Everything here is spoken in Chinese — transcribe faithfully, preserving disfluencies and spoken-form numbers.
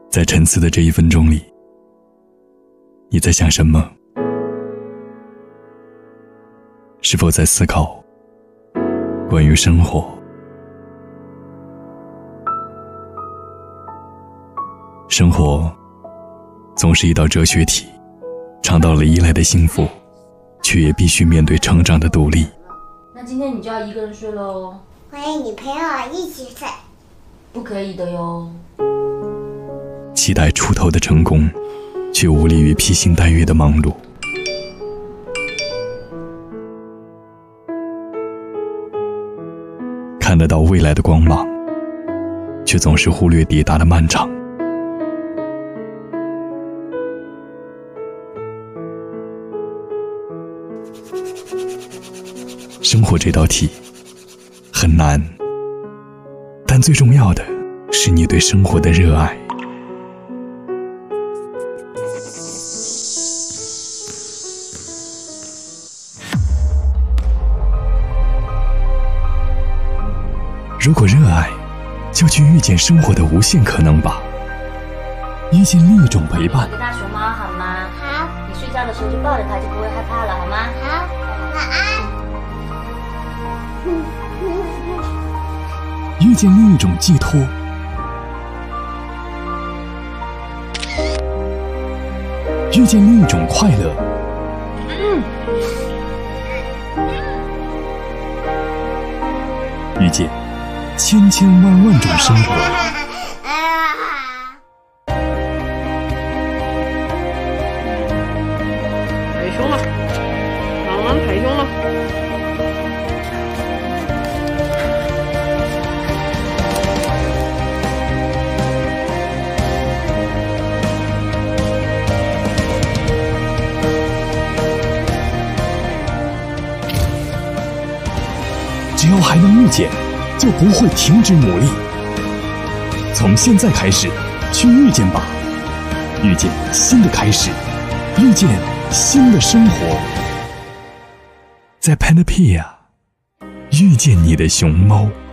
在沉思的这一分钟里，你在想什么？是否在思考关于生活？生活总是一道哲学题，尝到了依赖的幸福，却也必须面对成长的独立。 那今天你就要一个人睡喽。 欢迎你陪我一起睡。 不可以的哟。 期待出头的成功，却无力于披星戴月的忙碌。看得到未来的光芒，却总是忽略抵达的漫长。生活这道题很难，但最重要的是你对生活的热爱。如果热爱，就去遇见生活的无限可能吧，遇见另一种陪伴。 给大熊猫好吗？ 好。 你睡觉的时候就抱着它，就不会害怕了，好吗？ 好，晚安。 遇见另一种寄托，遇见另一种快乐。 嗯。 遇见千千万万种生活。 抬胸了，朗朗抬胸了。 只要还能遇见，就不会停止努力。从现在开始，去遇见吧，遇见新的开始，遇见新的生活。在 Panapia 遇见你的熊猫。